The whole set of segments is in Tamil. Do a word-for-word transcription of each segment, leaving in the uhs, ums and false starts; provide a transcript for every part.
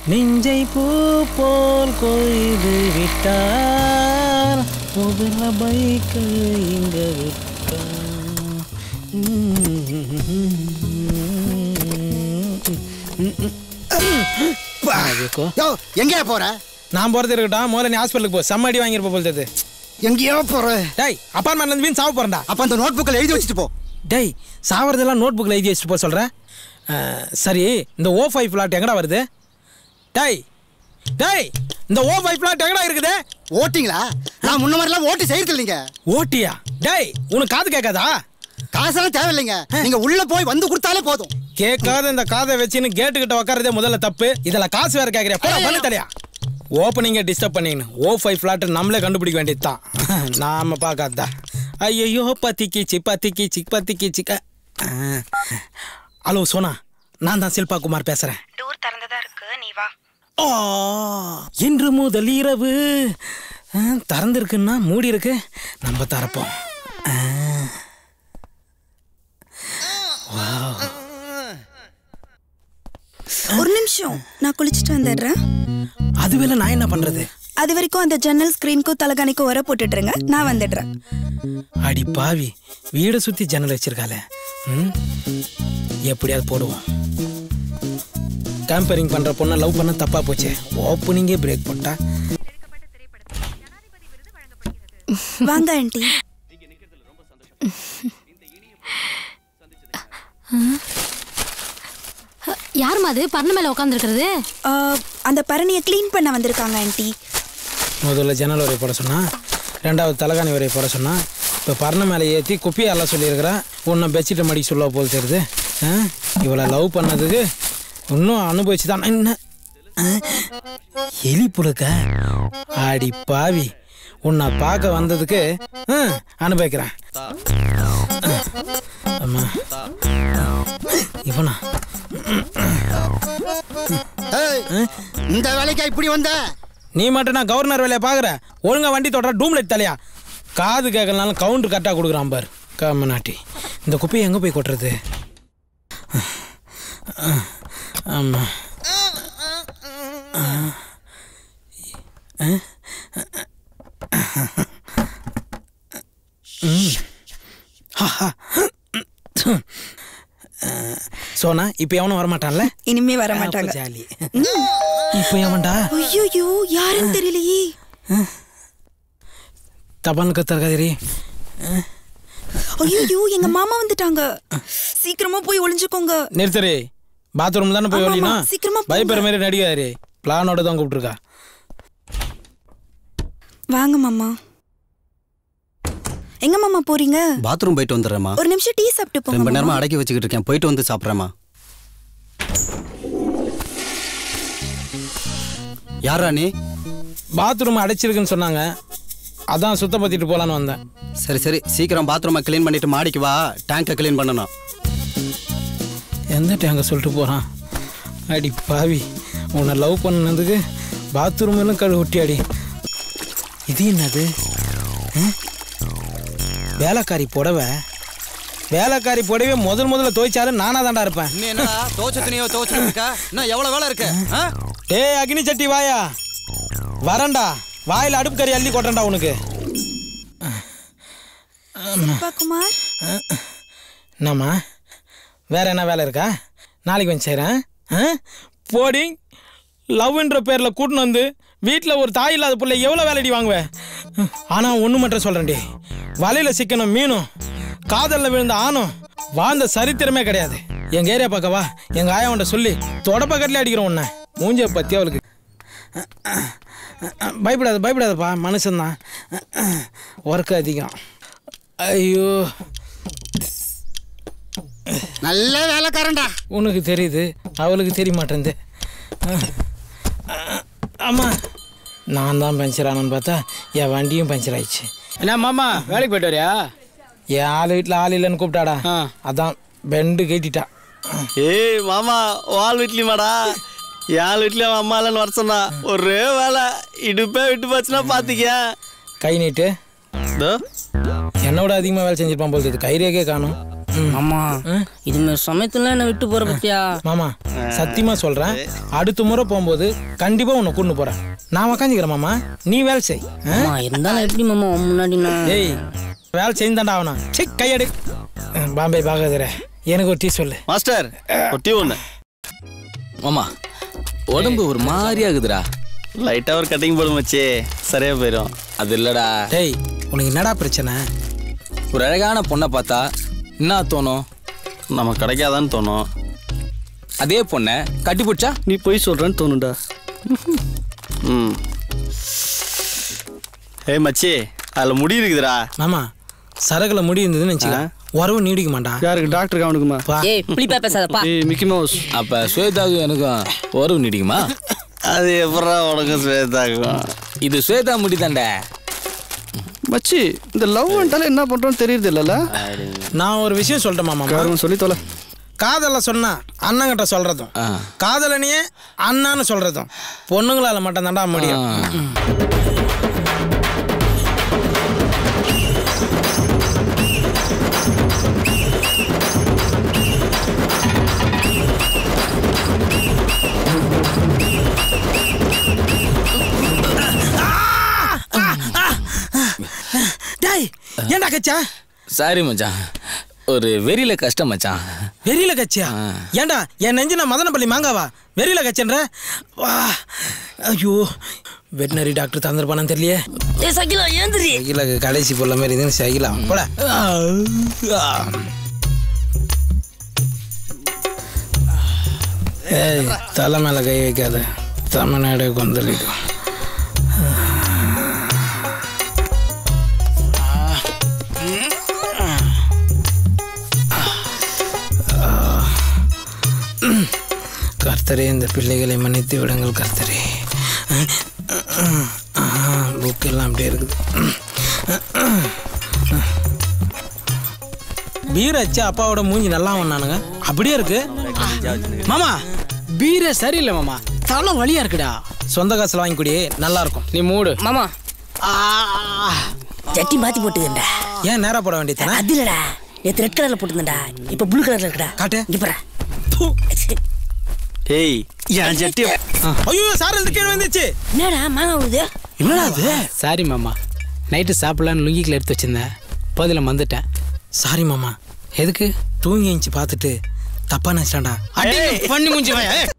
நெஞ்சை பூ போல் கொய்து விட்டார் முதல பைக்கு இங்க எங்கேயா போற? நான் போறது இருக்கட்டும், முதல்ல நீ ஹாஸ்பிட்டலுக்கு போ. செம்ம அடி வாங்கிருப்ப போலது. எங்கேயோ போற? டேய், அப்பார்ட்மெண்ட்ல இருந்து வீண் சாவ போறேன்டா. அப்ப அந்த நோட் புக்ல எழுதி வச்சுட்டு போ. டேய், சாவறதெல்லாம் நோட் புக்ல எழுதி வச்சுட்டு போ சொல்றேன். சரி, இந்த ஓ ஃபைவ் ஃபிளாட் எங்கடா வருது? டேய் டேய் இந்த ஓ ஃபைவ் ஃபிளாட் எங்கடா இருக்குது? ஓட்டிங்களா? நான் முன்ன மாதிரிலாம் ஓட்டு செய்யறது இல்லைங்க. ஓட்டியா? டேய், உனக்கு காது கேட்காதா? காசெல்லாம் தேவையில்லைங்க, நீங்க உள்ள போய் வந்து கொடுத்தாலே போதும். கேட்காத இந்த காதை வச்சுன்னு கேட்டு கிட்ட உட்காரதே முதல்ல தப்பு. இதுல காசு வேற கேட்கறியா? போடா பண்ணு தலையா. ஓப்பனிங்க டிஸ்டர்ப் பண்ணிங்கன்னு ஓ ஃபைவ் ஃபிளாட் நம்மளே கண்டுபிடிக்க வேண்டியது தான். நாம பார்க்காதா? ஐயோ பத்திக்கிச்சு பத்திக்கிச்சு பத்திக்கிச்சு. ஹலோ சோனா, நான் தான் சில்பா குமார் பேசுறேன். டோர் திறந்ததா இருக்கு, நீ வா. ஓ, இன்று முதல் இரவு திறந்திருக்குன்னா மூடி இருக்கு, நம்ம தரப்போம். ஒரு நிமிஷம், நான் குளிச்சுட்டு வந்துடுறேன். அதுவேளை நான் என்ன பண்றது? அது வரைக்கும் அந்த ஜன்னல் ஸ்கிரீனுக்கும் தலகாணிக்கும் உர போட்டுட்டுருங்க, நான் வந்துடுறேன். அடி பாவி, வீடை சுத்தி ஜன்னல் வச்சிருக்காளே. ம், எப்படியாவது போடுவோம். கேம்பரிங் பண்ற பொண்ணை லவ் பண்ண தப்பா போச்சு. ஓப்பனிங்கே பிரேக் போட்டா. வாங்க ஆண்டி. யாருமா அது பரண மேல உட்காந்துருக்கிறது? அந்த பரணியை கிளீன் பண்ண வந்திருக்காங்க ஆண்டி. முதல்ல ஜன்னல் வரை போட சொன்னா, ரெண்டாவது தலகாணி வரை போட சொன்னா, இப்போ பரண மேலே ஏற்றி குப்பியை எல்லாம் சொல்லியிருக்கிறேன். உன்னை பெட்ஷீட்டை மடிக்க சொல்ல போல் தெரியுது. இவளை லவ் பண்ணதுக்கு இன்னும் அனுபவிச்சு தான். என்ன எலி புழுக்க? ஆடி பாவி, உன்னை பார்க்க வந்ததுக்கு அனுபவிக்கிறேன். அம்மா இவனா இந்த வேலைக்கா இப்படி வந்த? நீ மட்டும் நான் கவர்னர் வேலையை பார்க்குற. ஒழுங்கா வண்டி தொடுற டூம்லைட் தலையா. காது கேட்கலனாலும் கவுண்டர் கரெக்டாக கொடுக்குறான் பார் கம்மநாட்டி. இந்த குப்பையை எங்கே போய் கொட்டுறது? ஆமாம், சோனா இப்ப எவனும் வரமாட்டான்ல? இனிமே வர மாட்டாங்க. ஜாலி. இப்ப எவன்டா? ஐயோ, யாருன்னு தெரியலையே. தபால் கத்தர்காதிரி. ஐயோ, எங்க மாமா வந்துட்டாங்க. சீக்கிரமா போய் ஒளிஞ்சுக்கோங்க. நிறுத்தரே, பாத்ரூம் தானே போய் ஒளினா. சீக்கிரமா பயப்படுற மாதிரி நடிகாதே. பிளானோட தான் கூப்பிட்டுருக்கா. வாங்க மாமா. எங்க மாமா போறீங்க? பாத்ரூம் போயிட்டு வந்துடுறேம்மா. ஒரு நிமிஷம் டீ சாப்பிட்டு போங்க. ரொம்ப நேரமா அடக்கி வச்சுக்கிட்டு இருக்கேன், போயிட்டு வந்து சாப்பிட்றேம்மா. யாரா நீ? பாத்ரூம் அடைச்சிருக்குன்னு சொன்னாங்க, அதான் சுத்தப்படுத்திட்டு போலான்னு வந்தேன். சரி சரி, சீக்கிரம் பாத்ரூமை கிளீன் பண்ணிட்டு மாடிக்கு வா, டேங்கை கிளீன் பண்ணணும். எந்த டேங்கை சொல்லிட்டு போகிறான்? அடி பாவி, உன்னை லவ் பண்ணதுக்கு பாத்ரூம் எல்லாம் கழு ஒட்டியாடி. இது என்னது? வேலைக்காரி புடவை. வேலைக்காரி புடவை முதல் முதல்ல துவைச்சாலும் நானா தாண்டா இருப்பேன். எவ்வளவு வேலை இருக்கு? ஏ அக்னி சட்டி வாயா, வரண்டா. வாயில அடுப்பு கறி அள்ளி கொட்டண்டா உனக்கு. குமார், என்னம்மா வேற என்ன வேலை இருக்கா? நாளைக்கு வந்து செய்கிறேன். போடி, லவ்ன்ற பேரில் கூட்டின்னு வந்து வீட்டில் ஒரு தாய் இல்லாத பிள்ளை எவ்வளோ வேலைடி வாங்குவேன். ஆனால் ஒன்று மட்டும் சொல்கிறேன்டி, வலையில் சிக்கணும் மீனும், காதலில் விழுந்த ஆணும் வாழ்ந்த சரித்திரமே கிடையாது. எங்கள் ஏரியா பக்கவா, எங்கள் ஆயாவன்ட்ட சொல்லி தொடப்பக்கட்டில் அடிக்கிறோம் உன்னை. மூஞ்சியை பற்றி அவளுக்கு. பயப்படாத பயப்படாதப்பா, மனுஷன்தான். ஒர்க்கு அதிகம். ஐயோ, நல்ல வேலைக்காரன்டா. உனக்கு தெரியுது, அவளுக்கு தெரிய மாட்டேங்குது. ஆமாம், நான் தான் பஞ்சர் ஆனன்னு பார்த்தா என் வண்டியும் பஞ்சர் ஆயிடுச்சு. என்ன மாமா வேலைக்கு போயிட்டு வரியா? என் ஆள் வீட்டில் ஆள் இல்லைன்னு கூப்பிட்டாடா, அதான் பெண்டு கேட்டிட்டா. ஏய் மாமா, ஆள் வீட்லியுமாடா? என் வீட்லயும் அம்மா இல்லைன்னு வர சொன்னா. ஒரே வேலை, இடுப்பே விட்டு போச்சுன்னா பார்த்துக்க. கை நீட்டு. என்னோட அதிகமாக வேலை செஞ்சிருப்பான் போல். கயிறேக்கே காணும். ஆமா இதுமாரி சமயத்துல என்ன விட்டு போற பத்தியா மாமா சத்தியமா சொல்றேன் அடுத்த முறை போகும்போது கண்டிப்பா உன்னை கூட்டு போறேன் நான் உக்காந்துக்கிறேன் மாமா நீ வேலை செய் ஆமா இருந்தாலும் எப்படி மாமா முன்னாடி நான் ஏய் வேலை செய்தாண்டா ஆகணா சரி கையெடு பாம்பே பாகாதரே எனக்கு ஒரு டீ சொல்லு மாஸ்டர் ஒரு டீ ஒன்று மாமா உடம்பு ஒரு மாதிரி ஆகுதுடா லைட்டா ஒரு கட்டிங் போடும் மச்சி சரியா போயிடும் அது இல்லடா டேய் உனக்கு என்னடா பிரச்சனை ஒரு அழகான பொண்ணை பார்த்தா என்ன தோணும் நம்ம கிடைக்காதான்னு தோணும் அதே பொண்ணை கட்டி பிடிச்சா நீ போய் சொல்றேன்னு தோணுண்டா ம் ஏய் மச்சி அதில் முடி இருக்குதுடா மாமா சரகுல முடி இருந்ததுன்னு வச்சுக்க உறவு நீடிக்க மாட்டா யாருக்கு டாக்டருக்கு அவனுக்குமா ஏய் புளிப்பா பேசாதப்பா ஏய் மிக்கி மவுஸ் அப்ப ஸ்வேதாவுக்கு எனக்கும் உறவு நீடிக்குமா அது எப்படா உனக்கும் ஸ்வேதாக்கும் இது ஸ்வேதா முடி தாண்டா மச்சி இந்த லவ் வந்துட்டாலும் என்ன பண்றோம்னு தெரியுது இல்லைல்ல நான் ஒரு விஷயம் சொல்லிட்டேன் மாமா சொல்லி தொலை காதலை சொன்னா அண்ணங்கிட்ட சொல்றதும் காதலனையே அண்ணான்னு சொல்றதும் பொண்ணுங்களால மட்டும் தாண்டா முடியும் ஏன்டா கச்சா சாரி மச்சான் ஒரு வெறியில கஷ்டம் மச்சான் வெறியில கச்சியா ஏன்டா என் நெஞ்சு நான் மதனப்பள்ளி மாங்காவா வெறியில கச்சன்ற வா ஐயோ வெட்டினரி டாக்டர் தந்திருப்பானு தெரியலையே ஏ சகிலா ஏந்திரி சகிலா கடைசி பொருள மாதிரி இதுன்னு சகிலாம் போல ஏய் தலை மேல கை வைக்காத தமிழ்நாடு கொந்தளிக்கும் கர்த்தரே இந்த பிள்ளைகளை மன்னித்து விடுங்கள் கர்த்தரே புக் எல்லாம் அப்படியே இருக்குது பீர் வச்சு அப்பாவோட மூஞ்சி நல்லா பண்ணானுங்க அப்படியே இருக்கு மாமா பீரே சரியில்லை மாமா தலை வலியா இருக்குடா சொந்த காசுல வாங்கி குடி நல்லா இருக்கும் நீ மூடு மாமா சட்டி மாத்தி போட்டுக்கண்டா ஏன் நேரா போட வேண்டியதானே அது இல்லடா நேத்து ரெட் கலர்ல போட்டுருந்தா இப்ப ப்ளூ கலர்ல இருக்குடா காட்டு இங்க பாரு ஏய் என் சட்டி ஐயோ சார் இருந்து கீழே வந்துச்சு என்னடா மாமா வருது என்னடா அது சாரி மாமா நைட்டு சாப்பிடலான்னு லுங்கிக்கில் எடுத்து வச்சிருந்தேன் பதில வந்துட்டேன் சாரி மாமா எதுக்கு தூங்கி எழுந்துச்சு பார்த்துட்டு தப்பா நினைச்சிட்டான்டா பண்ணி முடிஞ்சு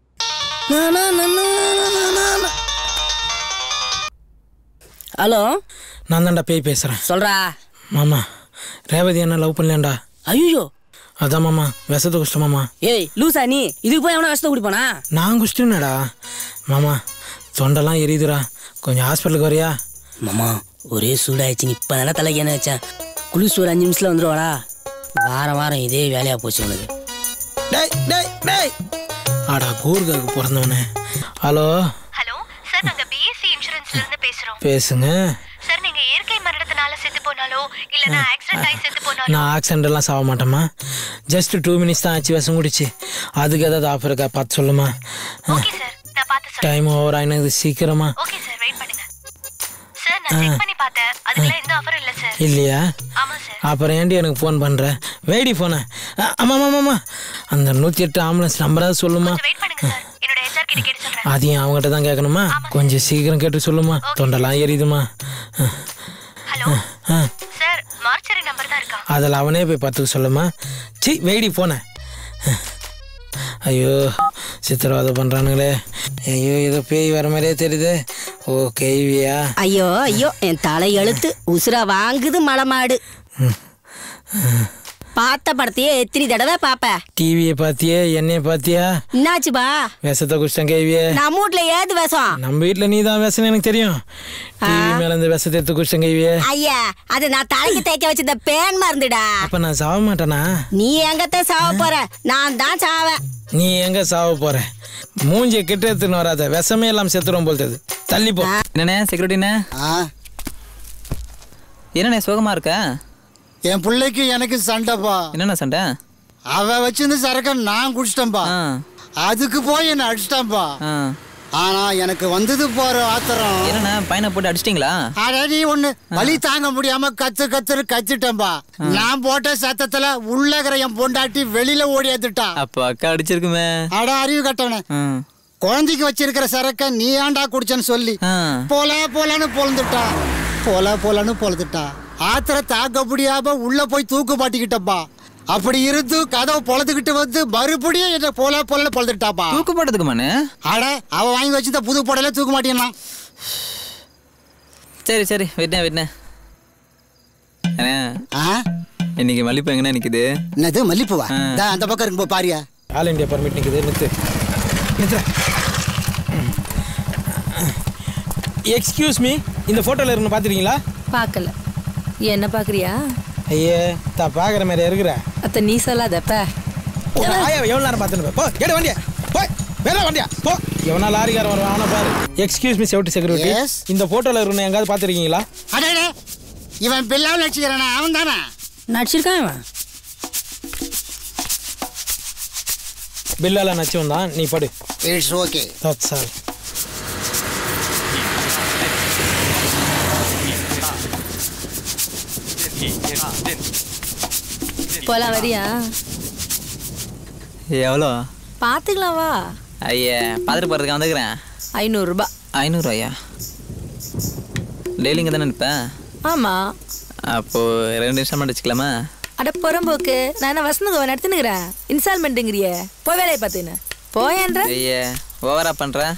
ஹலோ நான் தான்டா பேய் பேசுறேன் சொல்றா மாமா ரேவதி என்ன லவ் பண்ணலாம்டா ஐயோ அதான் மாமா விஷத்தை குஷ்டம் மாமா ஏய் லூசா நீ இதுக்கு போய் எவனா விஷத்தை குடிப்பானா நான் குஷ்டனடா மாமா தொண்டெல்லாம் எரியுதுடா கொஞ்சம் ஹாஸ்பிட்டலுக்கு வரியா மாமா ஒரே சூடாயிடுச்சு இப்போ தானே தலைக்கு என்ன வச்சேன் குளிச்சு ஒரு அஞ்சு நிமிஷத்தில் வந்துடுவாடா வாரம் வாரம் இதே வேலையா போச்சு உனக்கு டேய் டேய் டேய் ஆடா கூர்காக்கு பிறந்தவனே ஹலோ ஹலோ சார் நாங்க பிஎஸ்சி இன்சூரன்ஸ்ல இருந்து பேசுறோம் பேசுங்க சார் நீங்க இயற்கை மரணத்தினால செத்து போனாலோ இல்லனா ஆக்சிடென்ட் ஆகி செத்து போனாலோ நான் ஆக்சிடென்ட் எல்லாம் சாக மாட்டேம்மா ஜஸ்ட் டூ மினிட்ஸ் தான் ஆச்சு விஷம் குடிச்சு அதுக்கு ஏதாவது ஆஃபர் இருக்கா பார்த்து சொல்லுமா ஓகே சார் நான் பார்த்து சொல்றேன் டைம் ஓவர் ஆயினது சீக்கிரமா ஓகே சார் வெயிட் பண்ணுங்க சார் நான் செக் பண்ணி பார்த்தேன் அதுக்குள்ள எந்த ஆஃபர் இல்ல சார் இல்லையா ஆமா சார் அப்புறம் ஏன்டி எனக்கு ஃபோன் பண்ற வேடி ஃபோனை ஆமா ஆமா ஆமா அந்த நூற்றி எட்டு ஆம்புலன்ஸ் நம்பராது சொல்லுமா வெயிட் பண்ணுங்க சார் என்னோட ஹெச்ஆர் கிட்ட கேட்டு சொல்றேன் அதையும் அவங்ககிட்ட தான் கேட்கணுமா கொஞ்சம் சீக்கிரம் கேட்டு சொல்லுமா தொண்டெல்லாம் எரியுதுமா ஹலோ சார் மார்ச்சரி நம்பர் தான் இருக்கா அதில் அவனே போய் பார்த்துக்க சொல்லுமா சி வெயிடி போன ஐயோ சித்திரவதை பண்ணுறானுங்களே ஐயோ ஏதோ பேய் வர மாதிரியே தெரியுது ஓ கேவியா ஐயோ ஐயோ என் தலை எழுத்து உசுரா வாங்குது மலை மாடு பார்த்த படத்தையே எத்தனை தடவை பாப்ப டிவியை பார்த்தியே என்னைய பார்த்தியா என்னாச்சுப்பா விஷத்தை குஷ்டம் கேவியே நம்ம வீட்ல ஏது விஷம் நம்ம வீட்டில் நீ தான் விஷம் எனக்கு தெரியும் டிவி மேலே இந்த விஷத்தை எடுத்து குஷ்டம் கேவியே ஐயா அது நான் தலைக்கு தேய்க்க வச்சிருந்த பேன் மருந்துடா அப்போ நான் சாவ மாட்டேனா நீ எங்கத்த சாவ போற நான் தான் சாவேன் நீ எங்க சாவ போற மூஞ்சியை கிட்ட எடுத்துன்னு வராத விஷமே எல்லாம் செத்துரும் போல்றது தள்ளி போ என்னண்ணே செக்யூரிட்டிண்ணே என்னண்ணே சோகமா இருக்க என் பிள்ளைக்கு எனக்கு சண்டைப்பா என்னண்ணா சண்டை அவ வச்சிருந்து சரக்க நான் குடிச்சிட்டேன்பா அதுக்கு போய் என்ன அடிச்சிட்டான்பா ஆனா எனக்கு வந்தது போற ஆத்திரம். என்னண்ணா பையனை போட்டு அடிச்சிட்டீங்களா? அடி ஒண்ணு வலி தாங்க முடியாம கத்து கத்துரு கத்துட்டேன்பா. நான் போட்ட சத்தத்துல உள்ளகிற என் பொண்டாட்டி வெளியில ஓடியாந்துட்டா. அப்போ அக்கா அடிச்சிருக்குமே. அட அறிவு கட்டவனே, குழந்தைக்கு வச்சிருக்கிற சரக்க நீ ஏன்டா குடிச்சன்னு சொல்லி போல போலன்னு பொழுந்துட்டா. போல போலன்னு பொழுதுட்டா. ஆத்திர தாக்க முடியாம உள்ள போய் தூக்கு பாட்டிக்கிட்டப்பா. அப்படி இருந்து கதவை பொழந்துக்கிட்டு வந்து மறுபடியும் என்ன போல போல பொழுதுட்டாப்பா. தூக்கு போட்டதுக்கு மண்ணு? அட அவ வாங்கி வச்சுட்ட புது போடல தூக்க மாட்டேன்னா. சரி சரி விட்னேன் விட்னேன். இன்னைக்கு மல்லிப்பூ எங்கன்னா நிக்குது? என்னது மல்லிப்பூவா? அந்த பக்கம் இருக்கு போ பாரியா. ஆல் இண்டியா பர்மிட் நிக்குது. நிறுத்து நிறுத்துற. எக்ஸ்கியூஸ் மீ, இந்த போட்டோல இருந்து பாத்துறீங்களா? பார்க்கல. என்ன பாக்குறியா? ஐயே தா பாக்குற மாதிரி இருக்கிற. அத்த நீ சொல்லாதப்ப. ஆயா எவ்வளவு நேரம் பார்த்துன்னு போ. எடு வண்டியா போ. வேற வண்டியா போ. எவனா லாரிக்காரன் வருவான் அவனை பாரு. எக்ஸ்கியூஸ் மீ செக்யூரிட்டி செக்யூரிட்டி, இந்த போட்டோல இருக்கணும் எங்காவது பாத்துருக்கீங்களா? அடடே இவன் பில்லாவில் நடிச்சுக்கிறானா? அவன் தானே நடிச்சிருக்கான் இவன். பில்லால நடிச்சவன் தான். நீ படு. It's okay. That's all. போலாம் வரியா? எவ்வளோ? பார்த்துக்கலாம் வா. ஐயா பார்த்துட்டு போகிறதுக்கு வந்துக்கிறேன். ஐநூறுரூபா. ஐநூறுரூவாயா? டெய்லி இங்கே தானே நிற்பேன்? ஆமாம். அப்போது ரெண்டு நிமிஷம் அடிச்சுக்கலாமா? அட புறம்போக்கு, நான் என்ன வசந்தகோ நடத்துனுங்கிறேன். இன்ஸ்டால்மெண்ட்டுங்கிறிய போ வேலையை பார்த்துன்னு போயன்ற. ஐயா ஓவரா பண்ணுறேன்.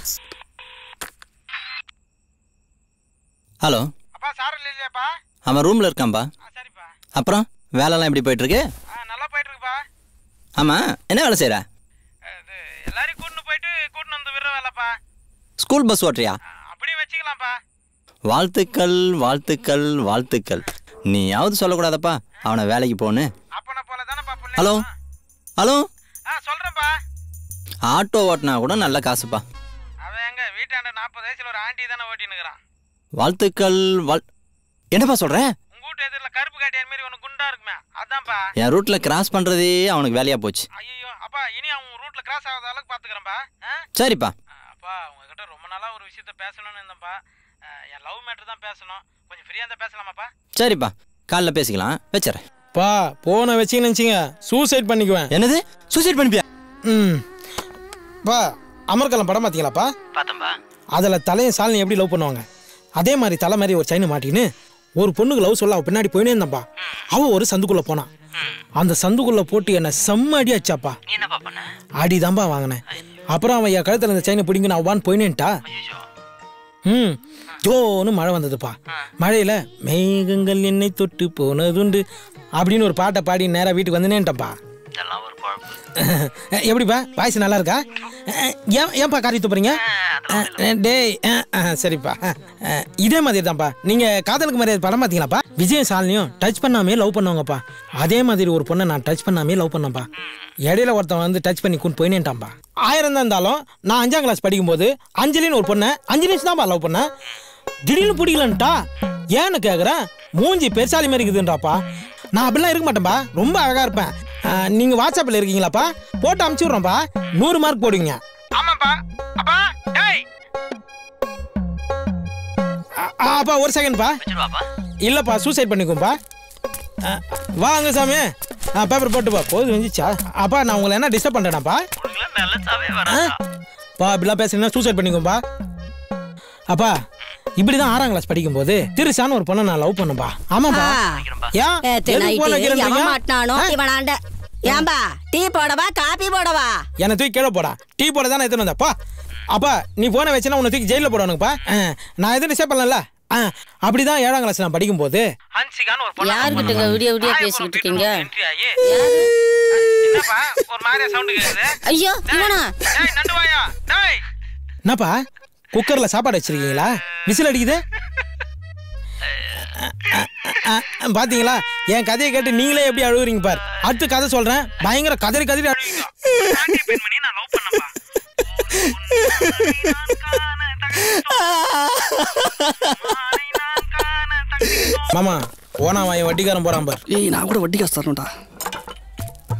ஹலோ அப்பா, சார் இல்லையாப்பா? அவன் ரூமில் இருக்கான்பா. சரிப்பா. அப்புறம் வேலைலாம் எப்படி போயிட்டுருக்கு? நல்லா போயிட்டு இருக்குப்பா. ஆமாம், என்ன வேலை செய்கிற? இது எல்லாரையும் கூட்டின்னு போயிட்டு கூட்டின்னு வந்து விடுற வேலைப்பா. School bus ஓட்டுறியா? அப்படியே வச்சுக்கலாம்ப்பா. வாழ்த்துக்கள் வாழ்த்துக்கள் வாழ்த்துக்கள். நீயாவது சொல்லக்கூடாதப்பா அவனை வேலைக்கு போன்னு. Hello hello சொல்றேன்ப்பா. ஆட்டோ ஓட்டினா கூட நல்ல காசுப்பா. அவன் எங்க வீட்டாண்ட நாற்பது வயசுல ஒரு ஆண்டி தானே ஓட்டினுக்கிறான். வாழ்த்துக்கள். வாழ் என்னப்பா சொல்கிறேன்? உங்க வீட்டு எதிரில கருப்பு காட்டியார் மாதிரி ஒன்று குண்டா இருக்குமே, அதான்ப்பா. என் ரூட்ல கிராஸ் பண்றதே அவனுக்கு வேலையா போச்சு. ஐயோ அப்பா, இனி அவன் ரூட்ல கிராஸ் ஆகாத அளவுக்கு பாத்துக்கிறேன்ப்பா. சரிப்பா. அப்பா உங்ககிட்ட ரொம்ப நாளா ஒரு விஷயத்த பேசணும்னு இருந்தேன்ப்பா. என் லவ் மேட்டர் தான் பேசணும். கொஞ்சம் ஃப்ரீயா இருந்தா பேசலாமாப்பா? சரிப்பா, காலைல பேசிக்கலாம். வச்சுறேன். பா போன வச்சிங்கன்னு நினச்சிங்க சூசைட் பண்ணிக்குவேன். என்னது சூசைட் பண்ணிப்பியா? ம் பா அமர்கலம் படம் பார்த்தீங்களாப்பா? பார்த்தம்பா. அதில் தலையும் சாலினி எப்படி லவ் பண்ணுவாங்க, அதே மாதிரி தலை மாதிரி ஒரு செயினை மாட்டின்னு ஒரு பொண்ணுக்கு லவ் சொல்ல அவள் பின்னாடி போயினே இருந்தாப்பா. அவள் ஒரு சந்துக்குள்ளே போனான். அந்த சந்துக்குள்ளே போட்டு என்னை செம்ம அடி அடிச்சாப்பா. அடிதான்பா வாங்கினேன். அப்புறம் அவன் என் கழுத்தில் இந்த செயினை பிடிங்கன்னு அவ்வான்னு போயினேன்ட்டா. ம் ஜோன்னு மழை வந்ததுப்பா. மழையில் மேகங்கள் என்னை தொட்டு போனதுண்டு அப்படின்னு ஒரு பாட்டை பாடி நேராக வீட்டுக்கு வந்துனேன்ட்டப்பா. எப்படிப்பா வாய்ஸ் நல்லா இருக்கா? ஏன் ஏன்ப்பா காரி துப்புறீங்க? டேய் சரிப்பா, இதே மாதிரி தான்ப்பா. நீங்கள் காதலுக்கு மரியாதை படம் பார்த்தீங்களாப்பா? விஜய் சாலினியும் டச் பண்ணாமே லவ் பண்ணுவாங்கப்பா. அதே மாதிரி ஒரு பொண்ணை நான் டச் பண்ணாமே லவ் பண்ணேன்ப்பா. இடையில ஒருத்தன் வந்து டச் பண்ணி கூண்டு போயினேன்ட்டான்ப்பா. ஆயிரம் தான் இருந்தாலும் நான் அஞ்சாம் கிளாஸ் படிக்கும்போது அஞ்சலின்னு ஒரு பொண்ணை அஞ்சு நிமிஷம் தான்ப்பா லவ் பண்ணேன். திடீர்னு பிடிக்கலன்ட்டா. ஏன்னு கேட்குறேன், மூஞ்சி பெருசாலி மாதிரி இருக்குதுன்றாப்பா. நான் அப்படிலாம் இருக்க மாட்டேன்ப்பா, ரொம்ப அழகாக இருப்பேன். நீங்கள் வாட்ஸ்அப்பில் இருக்கீங்களாப்பா? போட்டு அமுச்சு விட்றோம்ப்பா, நூறு மார்க் போடுவீங்க. ஆமாப்பா. அப்பா டேய் அப்பா ஒரு செகண்ட்ப்பா. இல்லைப்பா சூசைட் பண்ணிக்கும்பா. வாங்க சாமி, பேப்பர் போட்டுப்பா. போது வந்துச்சா? அப்பா நான் உங்களை என்ன டிஸ்டர்ப் பண்ணுறேனாப்பா? பா அப்படிலாம் பேசுறீங்கன்னா சூசைட் பண்ணிக்கும்பா. அப்பா இப்படிதான் ஆறாம் கிளாஸ் படிக்கும்போது திருசான்னு ஒரு பொண்ணை நான் லவ் பண்ணப்பா. ஆமாப்பா. ஏன்பா டீ போடவா காபி போடவா? என்ன தூக்கி கீழே போடா. டீ போட தானே எத்தனை வந்தாப்பா. அப்பா நீ போன வச்சுன்னா உன்னை தூக்கி ஜெயிலில் போடணுங்கப்பா. நான் எதுவும் டிஸ்டர்ப் பண்ணல. அப்படிதான் ஏழாம் கிளாஸ் நான் படிக்கும்போது யாருக்கிட்ட விடிய விடிய பேசிக்கிட்டு இருக்கீங்க? ஐயோ என்னப்பா குக்கர்ல சாப்பாடு வச்சிருக்கீங்களா? விசில் அடிக்குது பாத்தீங்களா? என் கதையை கேட்டு நீங்களே எப்படி அழுகுறீங்க பார். அடுத்து கதை சொல்றேன், பயங்கர கதறி கதறி அழுவீங்க. மாமா ஓனா வாய வட்டிக்காரன் போறான் பார். ஏய் நான் கூட வட்டி காசு தரணும்டா.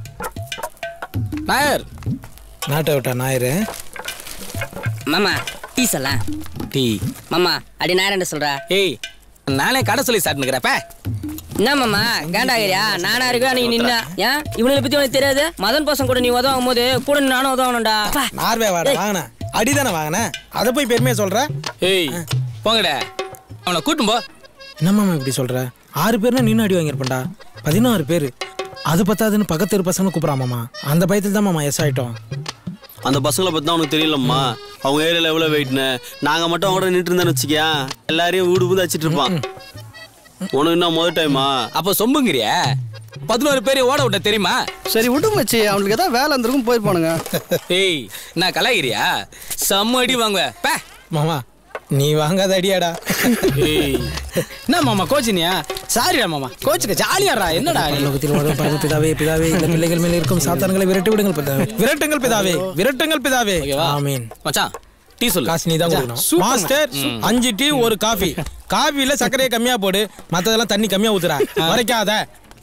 நாயர் நாட்டை விட்டா நாயரு. மாமா டீ சொல்ல டீ மாமா அடி நான் என்ன சொல்ற ஏய் நானே கடை சொல்லி சாப்பிட்டுக்கிறப்ப என்ன மாமா கேண்டாகிறியா நானா இருக்கா நீ நின்னா ஏன் இவனை பத்தி உனக்கு தெரியாது மதன் பசங்க கூட நீ உதவும் போது கூட நானும் உதவணும்டா நார்வே வாடா வாங்கினேன் அடிதானே வாங்கினேன் அதை போய் பெருமையா சொல்ற ஏய் போங்கடா அவனை கூட்டும் போ என்னம்மா இப்படி சொல்ற ஆறு பேர்னா நீனும் அடி வாங்கியிருப்பேன்டா பதினாறு பேர் அது பத்தாதுன்னு பக்கத்து தெரு பசங்க கூப்பிடாமாமா அந்த பயத்தில் தான் மாமா எஸ் ஆயிட்டோம் அந்த பசங்களை பத்தி தான் உனக்கு தெரியலம்மா அவங்க ஏரியால எவ்வளவு வெயிட்னு நாங்க மட்டும் அவங்க நின்று இருந்தேன்னு வச்சுக்கியா எல்லாரையும் வீடு வந்து வச்சிட்டு இருப்பான் உனக்கு என்ன முதல் டைமா அப்ப சொம்புங்கிறிய பதினோரு பேரையும் ஓட விட்ட தெரியுமா சரி விட்டு வச்சு அவனுக்கு ஏதாவது வேலை இருந்திருக்கும் போயிருப்பானுங்க ஏய் நான் கலாகிறியா செம்ம அடி வாங்குவ பே மாமா நீ வாங்காத அடியாடா என்ன மாமா கோச்சினியா சாரிடா மாமா கோச்சுக்க ஜாலியாடா என்னடா லோகத்தில் வாழும் பரம பிதாவே பிதாவே இந்த பிள்ளைகள் மேல் இருக்கும் சாத்தான்களை விரட்டி விடுங்கள் பிதாவே விரட்டுங்கள் பிதாவே விரட்டுங்கள் பிதாவே ஆமீன் மச்சான் டீ சொல்லு காசு நீ தான் கொடுக்கணும் மாஸ்டர் அஞ்சு டீ ஒரு காஃபி காஃபில சர்க்கரையை கம்மியா போடு மத்ததெல்லாம் தண்ணி கம்மியா ஊத்துறா வரைக்காத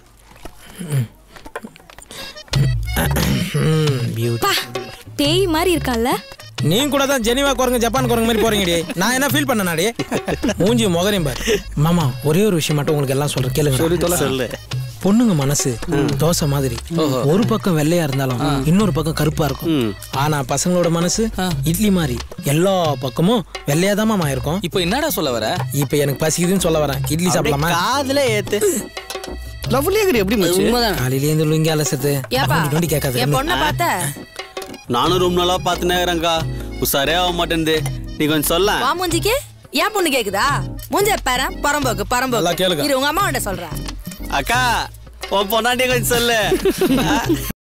பேய் மாதிரி இருக்கால நீ கூட தான் ஜெனிவா குரங்கு ஜப்பான் குரங்கு மாதிரி போறீங்கடி நான் என்ன ஃபீல் பண்ணனாடி மூஞ்சி முகரையும் பாரு மாமா ஒரே ஒரு விஷயம் மட்டும் உங்களுக்கு எல்லாம் சொல்றேன் கேளுங்க சொல்லு பொண்ணுங்க மனசு தோசை மாதிரி ஒரு பக்கம் வெள்ளையா இருந்தாலும் இன்னொரு பக்கம் கருப்பா இருக்கும் ஆனா பசங்களோட மனசு இட்லி மாதிரி எல்லா பக்கமும் வெள்ளையாதாமா இருக்கும் இப்போ என்னடா சொல்ல வர இப்போ எனக்கு பசிக்குதுன்னு சொல்ல வரேன் இட்லி சாப்பிடலாமா காதுல ஏத்து லவ்லியா எப்படி காலையில இருந்து லுங்கி அலசத்து நோண்டி கேட்காது பொண்ணை பார்த்த நானும் ரொம்ப நாளா பாத்துனே இருக்கிறேன்க்கா உசாரே ஆக மாட்டேன் நீ கொஞ்சம் சொல்ல வா மூஞ்சிக்கு ஏன் பொண்ணு கேக்குதா மூஞ்ச பாரு பரம்போக்கு பரம்போக்கு இரு உங்க அம்மா கிட்ட சொல்றேன் அக்கா உன் பொண்ணாண்டி கொஞ்சம் சொல்லு